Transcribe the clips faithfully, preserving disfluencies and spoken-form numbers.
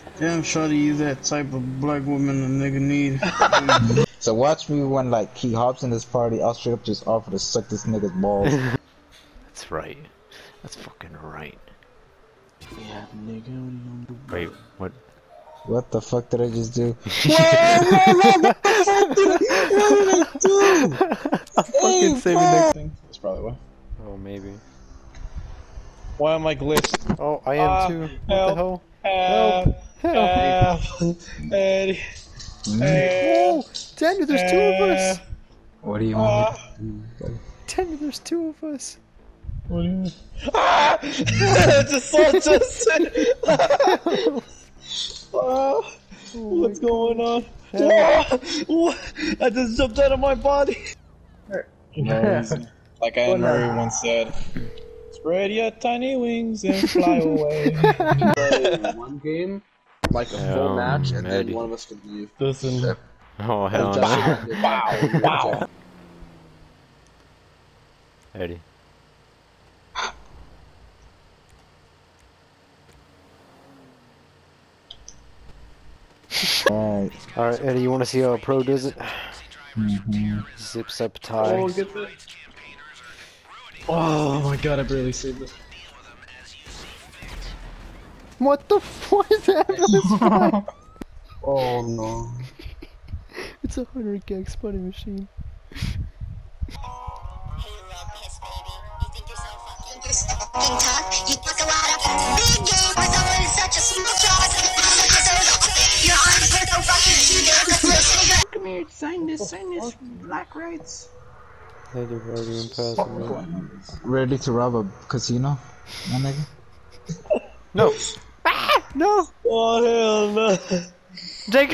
Damn, shawty, you that type of black woman a nigga need. So watch me when like he hops in this party, I'll straight up just offer to suck this nigga's balls. That's right. That's fucking right. Yeah, nigga. Wait, what? What the fuck did I just do? What the fuck did I Fucking save me next thing? That's probably why. Oh, maybe. Why am I glitched? Oh, I am uh, too. What help, the hell? Help! Help! Help! Eddie! Oh, Daniel, there's two of us! What do you want me to do? Daniel, there's two of us! What do you mean? Ah! Just saw Justin! Ah, what's going on? Ah, what? I just jumped out of my body! Like Anne Murray once said, spread your tiny wings and fly away. Play one game, like a full Um, match, and Eddie. then one of us could leave. Listen. Oh, hell no. Wow, wow. Eddie. Alright. Alright, Eddie, you want to see how a pro does it? Mm-hmm. Zips up tie. Oh, get that. Oh my god, I barely saved this. What the fuck is that? Oh no. It's a hundred gag spotting machine. Come here, sign this, sign this, black rights. Eddie, already impossible. Ready to rob a casino? My nigga? No! Ah! No! Oh hell no. Jake!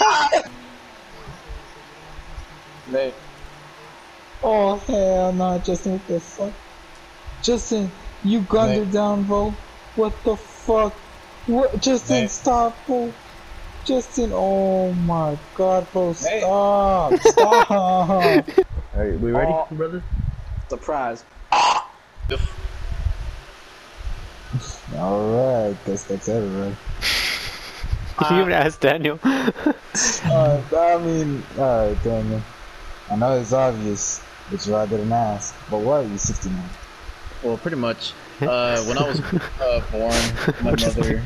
Nate. Oh hell no, Justin, what the fuck? Justin, you gunned her Nate. down, bro. What the fuck? What? Justin, Nate. stop, bro. Justin, oh my god, bro, stop, stop. Alright, we ready, Oh. brother? Surprise. Alright, guess that's it, right? You even asked Daniel. uh, I mean, alright, Daniel. I know it's obvious, but you I didn't ask. But why are you sixty-nine? Well, pretty much. Uh, when I was uh, born, my mother.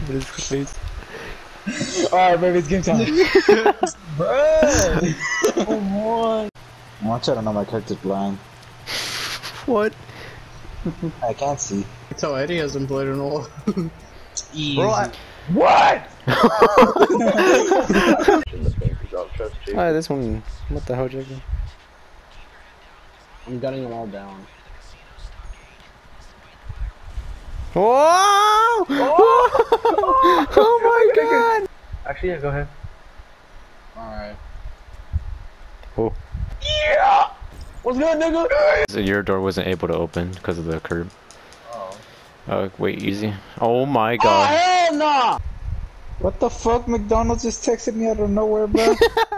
Alright, baby, it's game time. Bruh! Come on. Watch out, I know my character's blind. What? I can't see. Tell Eddie hasn't played in a while. Easy. Bro, I- What? Alright, this one. What the hell, Jake? I'm gunning them all down. Whoa! Oh, oh my god! Actually, yeah, go ahead. Alright. Oh. Yeah! What's good, nigga? So your door wasn't able to open because of the curb. Oh. Oh, wait, easy. Oh my Oh, god. hell nah! What the fuck? McDonald's just texted me out of nowhere, bro.